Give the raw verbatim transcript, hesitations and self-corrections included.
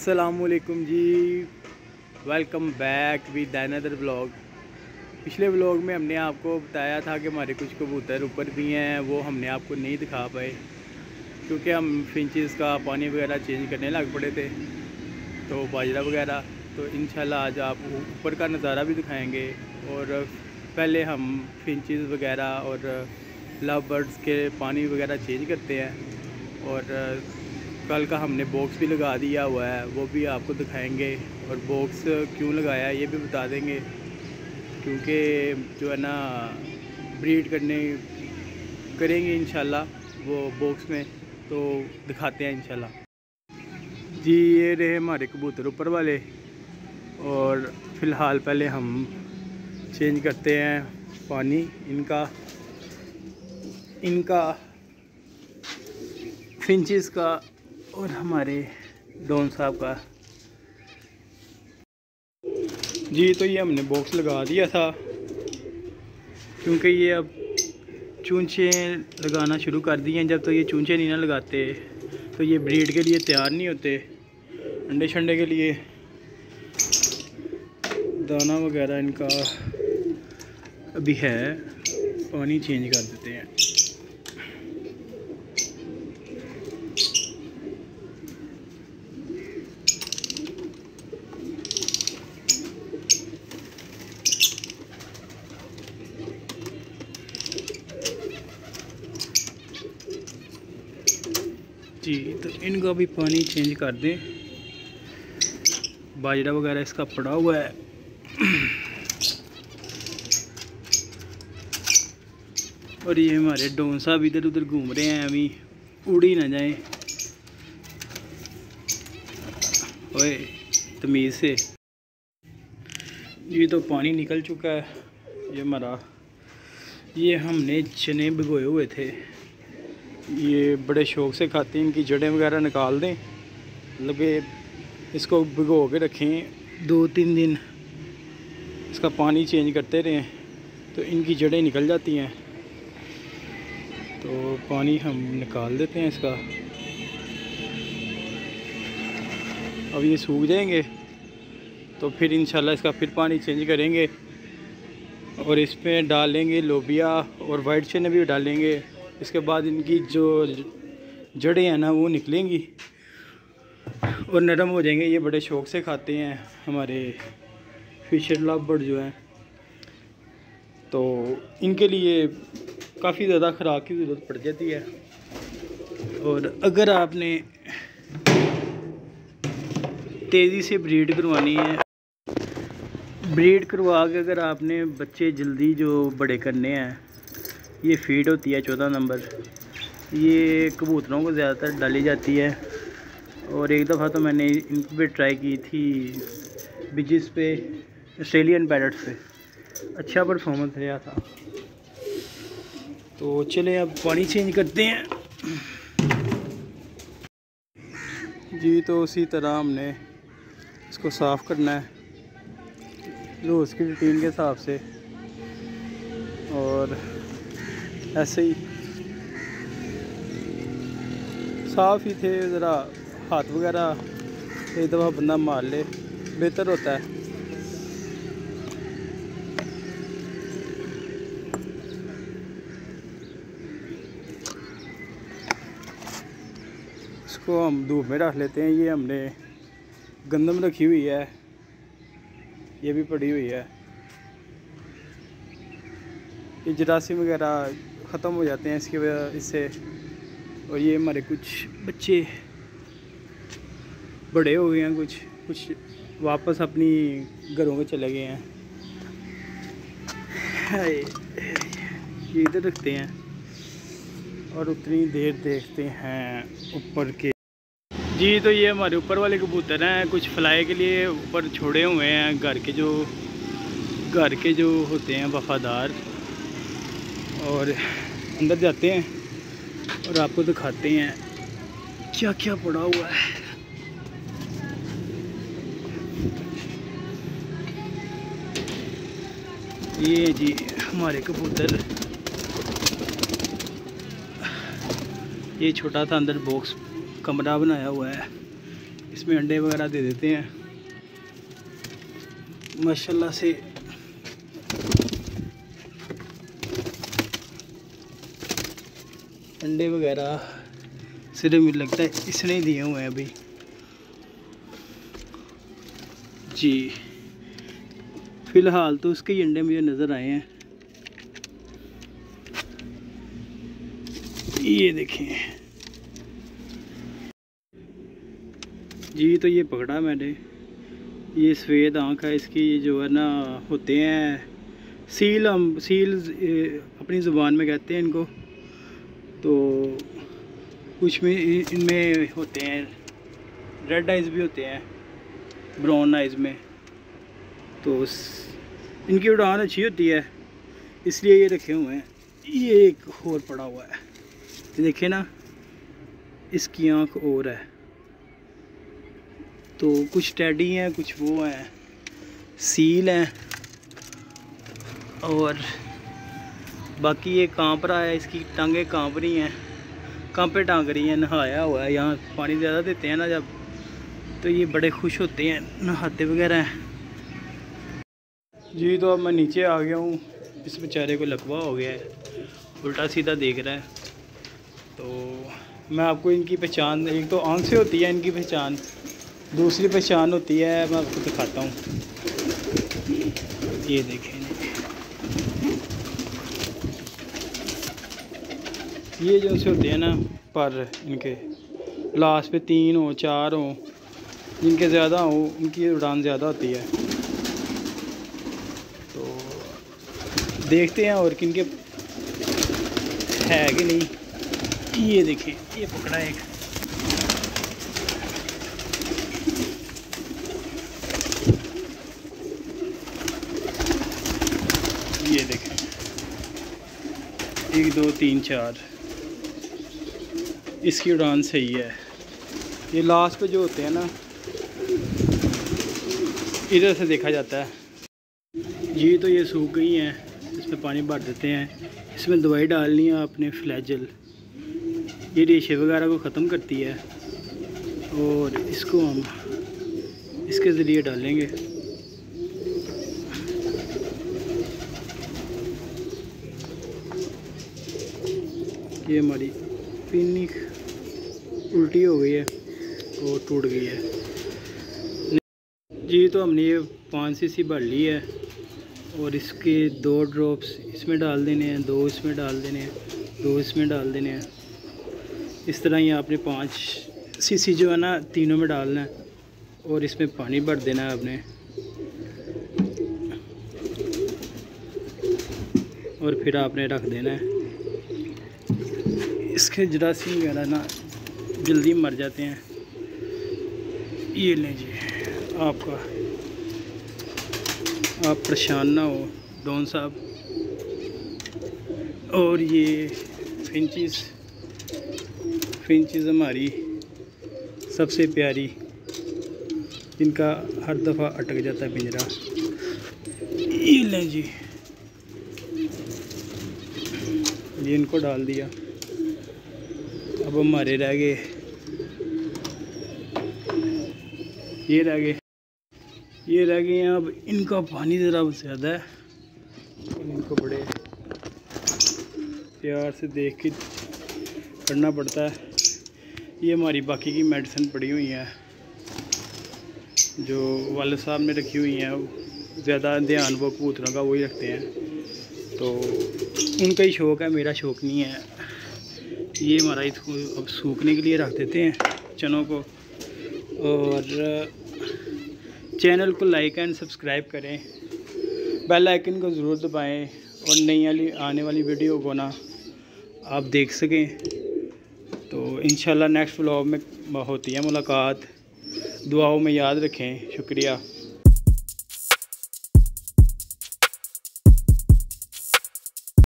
अस्सलामुअलैकुम जी, welcome back with another vlog. पिछले व्लॉग में हमने आपको बताया था कि हमारे कुछ कबूतर ऊपर भी हैं, वो हमने आपको नहीं दिखा पाए क्योंकि हम फिंचेस का पानी वगैरह चेंज करने लग पड़े थे, तो बाजरा वगैरह। तो इंशाल्लाह आज आप ऊपर का नज़ारा भी दिखाएंगे। और पहले हम फिंचेस वगैरह और लव बर्ड्स के पानी वगैरह चेंज करते हैं, और कल का हमने बॉक्स भी लगा दिया हुआ है, वो भी आपको दिखाएंगे। और बॉक्स क्यों लगाया है ये भी बता देंगे, क्योंकि जो है ना ब्रीड करने करेंगे इंशाल्लाह वो बॉक्स में, तो दिखाते हैं इंशाल्लाह जी। ये रहे हमारे कबूतर ऊपर वाले, और फ़िलहाल पहले हम चेंज करते हैं पानी इनका इनका फिंचेस का और हमारे डॉन साहब का जी। तो ये हमने बॉक्स लगा दिया था क्योंकि ये अब चूंचे लगाना शुरू कर दिए हैं। जब तक तो ये चूंचे नहीं ना लगाते तो ये ब्रीड के लिए तैयार नहीं होते। अंडे शंडे के लिए दाना वगैरह इनका अभी है, पानी चेंज कर देते हैं। जी तो इनका भी पानी चेंज कर दें। बाजरा वगैरह इसका पड़ा हुआ है। और ये हमारे डॉन साहब इधर उधर घूम रहे हैं, अभी उड़ ही ना जाएं। ओए तमीज़ से। ये तो पानी निकल चुका है। ये हमारा ये हमने चने भिगोए हुए थे, ये बड़े शौक़ से खाते हैं। इनकी जड़ें वगैरह निकाल दें, लगे इसको भिगो के रखें दो तीन दिन, इसका पानी चेंज करते रहें तो इनकी जड़ें निकल जाती हैं। तो पानी हम निकाल देते हैं इसका। अब ये सूख जाएंगे तो फिर इंशाल्लाह इसका फिर पानी चेंज करेंगे, और इस पर डालेंगे लोबिया और वाइट चने भी डालेंगे। इसके बाद इनकी जो जड़ें हैं ना वो निकलेंगी और नरम हो जाएंगे। ये बड़े शौक़ से खाते हैं हमारे फिशर लव बर्ड जो हैं। तो इनके लिए काफ़ी ज़्यादा खुराक की ज़रूरत पड़ जाती है। और अगर आपने तेज़ी से ब्रीड करवानी है, ब्रीड करवा के अगर आपने बच्चे जल्दी जो बड़े करने हैं, ये फीड होती है चौदह नंबर। ये कबूतरों को ज़्यादातर डाली जाती है। और एक दफ़ा तो मैंने इन पे ट्राई की थी बिजिस पे, ऑस्ट्रेलियन पैरट्स पे, अच्छा परफॉर्मेंस रहा था। तो चलें अब पानी चेंज करते हैं जी। तो उसी तरह हमने इसको साफ़ करना है रोज़ की रूटीन के हिसाब से, और ऐसे ही साफ़ ही थे। ज़रा हाथ वगैरह एक दफ़ा बंदा मार ले बेहतर होता है। इसको हम धूप में रख लेते हैं। ये हमने गंदम रखी हुई है, ये भी पड़ी हुई है। ये जरासीम वगैरह ख़त्म हो जाते हैं इसकी वजह इससे। और ये हमारे कुछ बच्चे बड़े हो गए हैं, कुछ कुछ वापस अपनी घरों में चले गए हैं। ये इधर रखते हैं और उतनी देर देखते हैं ऊपर के जी। तो ये हमारे ऊपर वाले कबूतर हैं, कुछ फ्लाई के लिए ऊपर छोड़े हुए हैं। घर के जो घर के जो होते हैं वफ़ादार, और अंदर जाते हैं और आपको दिखाते हैं क्या क्या पड़ा हुआ है। ये जी हमारे कबूतर, ये छोटा सा अंदर बॉक्स कमरा बनाया हुआ है। इसमें अंडे वगैरह दे देते हैं माशाल्लाह से। अंडे वगैरह सिर्फ मुझे लगता है इसने ही दिए हुए हैं अभी जी। फ़िलहाल तो उसके ही अंडे मुझे नज़र आए हैं, ये देखें जी। तो ये पकड़ा मैंने, ये सफ़ेद आँख है इसकी, ये जो है ना होते हैं सील, हम सील अपनी ज़ुबान में कहते हैं इनको। तो कुछ में इनमें होते हैं रेड आइज़ भी होते हैं, ब्राउन आइज़ में। तो इनकी उड़ान अच्छी होती है इसलिए ये रखे हुए हैं। ये एक और पड़ा हुआ है, ये देखे ना, इसकी आँख और है। तो कुछ टैडी हैं, कुछ वो हैं सील हैं, और बाकी ये कांप रहा है, इसकी टांगें कांप रही हैं, कांपे टांग रही हैं। नहाया हुआ है, यहाँ पानी ज़्यादा देते हैं ना जब, तो ये बड़े खुश होते हैं, नहाते वगैरह हैं जी। तो अब मैं नीचे आ गया हूँ, इस बेचारे को लकवा हो गया है, उल्टा सीधा देख रहा है। तो मैं आपको इनकी पहचान, एक तो आँख से होती है इनकी पहचान, दूसरी पहचान होती है, मैं आपको दिखाता हूँ। ये देखें, ये जो से होते हैं ना पर, इनके लास्ट पे तीन हो चार हो, जिनके ज़्यादा हो उनकी उड़ान ज़्यादा होती है। तो देखते हैं और किनके है कि नहीं। ये देखें, ये पकड़ा एक, ये देखें एक दो तीन चार, इसकी उड़ान सही है। ये लास्ट पे जो होते हैं ना, इधर से देखा जाता है जी। तो ये सूख गई हैं, इसमें पानी भर देते हैं, इसमें दवाई डालनी है आपने फ्लैजल, ये रेशे वगैरह को ख़त्म करती है, और इसको हम इसके ज़रिए डालेंगे। ये हमारी पिन्नी उल्टी हो गई है और टूट गई है जी। तो हमने ये पाँच सी सी भर ली है, और इसके दो ड्रॉप्स इसमें डाल देने हैं, दो इसमें डाल देने हैं, दो इसमें डाल देने हैं। इस तरह ही आपने पाँच सीसी जो है ना तीनों में डालना है, और इसमें पानी भर देना है आपने, और फिर आपने रख देना है। इसके जरासीम वगैरह ना जल्दी मर जाते हैं। ये लें जी आपका, आप परेशान ना हो डॉन साहब। और ये फिंचेस, फिंचेस हमारी सबसे प्यारी, इनका हर दफ़ा अटक जाता है पिंजरा। ये लें जी, ये इनको डाल दिया। अब हमारे रह गए, ये रह गए, ये रह गए हैं। अब इनका पानी ज़रा ज़्यादा है, इनको बड़े प्यार से देख के करना पड़ता है। ये हमारी बाकी की मेडिसिन पड़ी हुई हैं जो वाले साहब ने रखी हुई हैं, ज़्यादा ध्यान वो कबूतरों का वही रखते हैं, तो उनका ही शौक़ है, मेरा शौक़ नहीं है। ये हमारा इसको अब सूखने के लिए रख देते हैं चनों को, और चैनल को लाइक एंड सब्सक्राइब करें, बेल आइकन को ज़रूर दबाएं, और नई वाली आने वाली वीडियो को ना आप देख सकें। तो इंशाल्लाह नेक्स्ट व्लॉग में होती है मुलाकात। दुआओं में याद रखें। शुक्रिया।